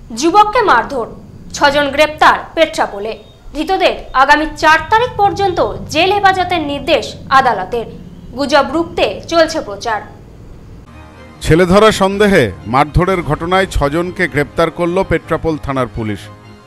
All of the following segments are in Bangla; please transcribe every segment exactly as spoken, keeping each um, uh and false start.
যুবককে মারধর, ছজন গ্রেপ্তার পেট্রাপোলে। ধৃতদের আগামী চার তারিখ পর্যন্ত জেল হেফাজতের নির্দেশ আদালতের। গুজব রুখতে চলছে প্রচার। ছেলেধরা সন্দেহে মারধরের ঘটনায় ছজনকে গ্রেপ্তার করল পেট্রাপোল থানার পুলিশ।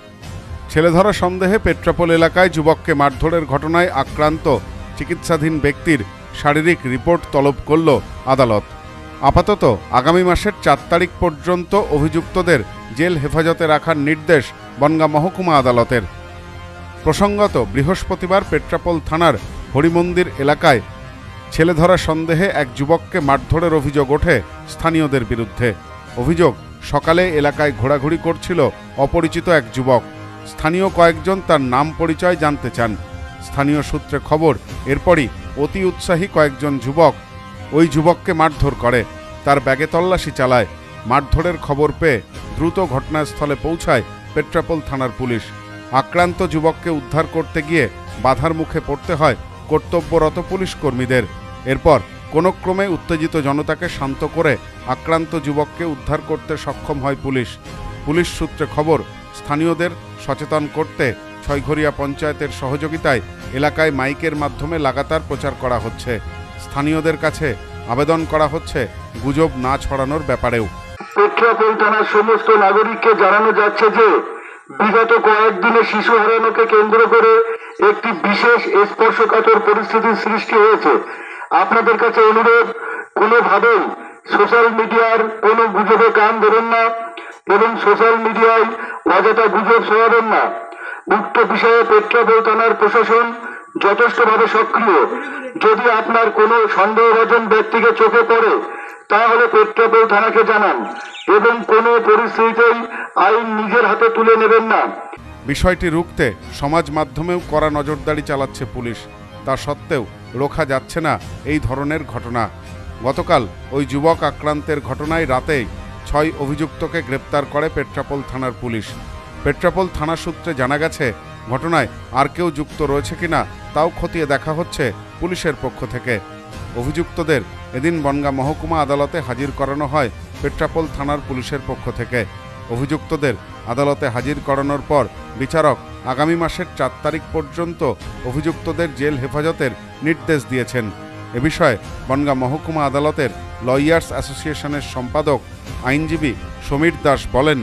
ছেলেধরা সন্দেহে পেট্রাপোল এলাকায় যুবককে মারধরের ঘটনায় আক্রান্ত চিকিৎসাধীন ব্যক্তির শারীরিক রিপোর্ট তলব করল আদালত। আপাতত আগামী মাসের চার তারিখ পর্যন্ত অভিযুক্তদের জেল হেফাজতে রাখার নির্দেশ বনগাঁ মহকুমা আদালতের। প্রসঙ্গত, বৃহস্পতিবার পেট্রাপোল থানার হরিমন্দির এলাকায় ছেলেধরা সন্দেহে এক যুবককে মারধরের অভিযোগ ওঠে স্থানীয়দের বিরুদ্ধে। অভিযোগ, সকালে এলাকায় ঘোরাঘুরি করছিল অপরিচিত এক যুবক। স্থানীয় কয়েকজন তার নাম পরিচয় জানতে চান। স্থানীয় সূত্রে খবর, এরপরই অতি উৎসাহী কয়েকজন যুবক ওই যুবককে মারধর করে, তার ব্যাগে তল্লাশি চালায়। মারধরের খবর পেয়ে দ্রুত ঘটনাস্থলে পৌঁছায় পেট্রাপোল থানার পুলিশ। আক্রান্ত যুবককে উদ্ধার করতে গিয়ে বাধার মুখে পড়তে হয় কর্তব্যরত পুলিশ কর্মীদের। এরপর কোনো ক্রমে উত্তেজিত জনতাকে শান্ত করে আক্রান্ত যুবককে উদ্ধার করতে সক্ষম হয় পুলিশ। পুলিশ সূত্রে খবর, স্থানীয়দের সচেতন করতে ছয়ঘরিয়া পঞ্চায়েতের সহযোগিতায় এলাকায় মাইকের মাধ্যমে লাগাতার প্রচার করা হচ্ছে। স্থানীয়দের কাছে আবেদন করা হচ্ছে গুজব না ছড়ানোর ব্যাপারেও। পেট্রাপোল থানার সমস্ত নাগরিককে জানানো যাচ্ছে যে বিগত কয়েকদিনে শিশু হারানোকে কেন্দ্র করে একটি বিশেষ স্পর্শকাতর পরিস্থিতির সৃষ্টি হয়েছে। আপনাদের কাছে অনুরোধ, কোনোভাবেই সোশ্যাল মিডিয়ার কোনো গুজবে কান ধরেন না এবং সোশ্যাল মিডিয়ায় অযথা গুজব ছড়াবেন না। উক্ত বিষয়ে পেট্রাপোল থানার প্রশাসন যথেষ্টভাবে সক্রিয়। যদি আপনার কোনো সন্দেহভাজন ব্যক্তিকে চোখে পড়ে তাহলে পেট্রাপোল থানাকে জানান এবং কোনো পরিস্থিতিতেই আইন নিজের হাতে তুলে নেবেন না। বিষয়টি রুখতে সমাজ মাধ্যমেও কড়া নজরদারি চালাচ্ছে পুলিশ। তা সত্ত্বেও রোখা যাচ্ছে না এই ধরনের ঘটনা। গতকাল ওই যুবক আক্রান্তের ঘটনায় রাতেই ছয় অভিযুক্তকে গ্রেপ্তার করে পেট্রাপোল থানার পুলিশ। পেট্রাপোল থানা সূত্রে জানা গেছে, ঘটনায় আর কেউ যুক্ত রয়েছে কিনা তাও খতিয়ে দেখা হচ্ছে পুলিশের পক্ষ থেকে। অভিযুক্তদের এদিন বনগাঁ মহকুমা আদালতে হাজির করানো হয় পেট্রাপোল থানার পুলিশের পক্ষ থেকে। অভিযুক্তদের আদালতে হাজির করানোর পর বিচারক আগামী মাসের চার তারিখ পর্যন্ত অভিযুক্তদের জেল হেফাজতের নির্দেশ দিয়েছেন। এ বিষয়ে বনগাঁ মহকুমা আদালতের লয়ার্স অ্যাসোসিয়েশনের সম্পাদক আইনজীবী সমীর দাস বলেন,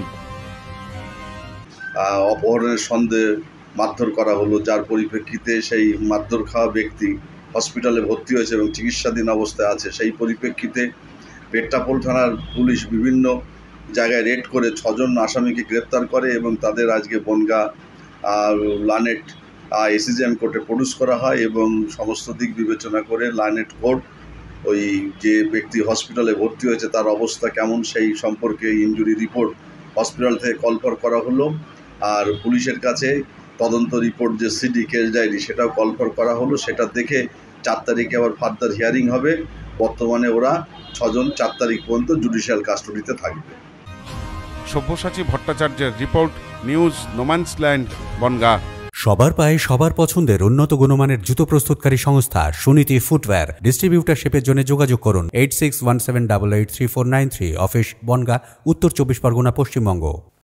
অপহরণের সন্দেহে মারধর করা হলো, যার পরিপ্রেক্ষিতে সেই মারধর খাওয়া ব্যক্তি হসপিটালে ভর্তি হয়েছে এবং চিকিৎসাধীন অবস্থায় আছে। সেই পরিপ্রেক্ষিতে পেট্রাপোল থানার পুলিশ বিভিন্ন জায়গায় রেড করে ছজন আসামিকে গ্রেপ্তার করে এবং তাদের আজকে বনগাঁ লানেট এসিজিএম কোর্টে প্রডিউস করা হয় এবং সমস্ত দিক বিবেচনা করে লানেট কোর্ট ওই যে ব্যক্তি হসপিটালে ভর্তি হয়েছে তার অবস্থা কেমন সেই সম্পর্কে ইনজুরি রিপোর্ট হসপিটাল থেকে কলফর করা হলো। আর পুলিশের কাছে তদন্ত রিপোর্ট যে সিডি কেস ডায়েরি সেটাও কলফর করা হলো। সেটা দেখে চার তারিখে আবার ফার্দার হিয়ারিং হবে। বর্তমানে ওরা ছজন চার তারিখ পর্যন্ত জুডিশিয়াল কাস্টডিতে থাকবে। সব্যসাচী ভট্টাচার্যের রিপোর্ট, নিউজ নোম্যান্সল্যান্ড, বনগাঁ। সবার পায়ে সবার পছন্দের উন্নত গুণমানের জুতো প্রস্তুতকারী সংস্থা সুনীতি ফুটওয়্যার। ডিস্ট্রিবিউটারশিপের জন্য যোগাযোগ করুন eight six one seven double eight three four nine three. Office Bangaon, উত্তর চব্বিশ পরগনা, পশ্চিমবঙ্গ।